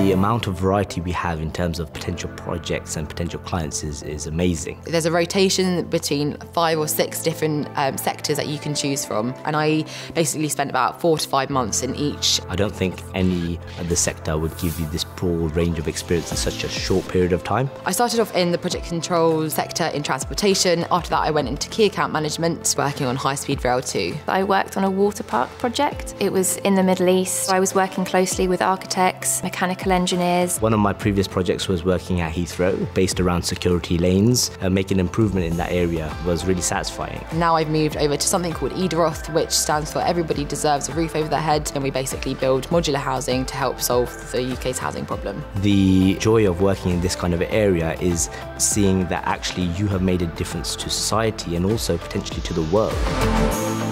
The amount of variety we have in terms of potential projects and potential clients is amazing. There's a rotation between 5 or 6 different sectors that you can choose from, and I basically spent about 4 to 5 months in each. I don't think any other sector would give you this broad range of experience in such a short period of time. I started off in the project control sector in transportation. After that I went into key account management, working on high-speed rail too. I worked on a water park project. It was in the Middle East. I was working closely with architects, mechanical engineers. One of my previous projects was working at Heathrow, based around security lanes. Making improvement in that area was really satisfying. Now I've moved over to something called EDROTH, which stands for Everybody Deserves a Roof Over Their Head, and we basically build modular housing to help solve the UK's housing problem. The joy of working in this kind of area is seeing that actually you have made a difference to society and also potentially to the world.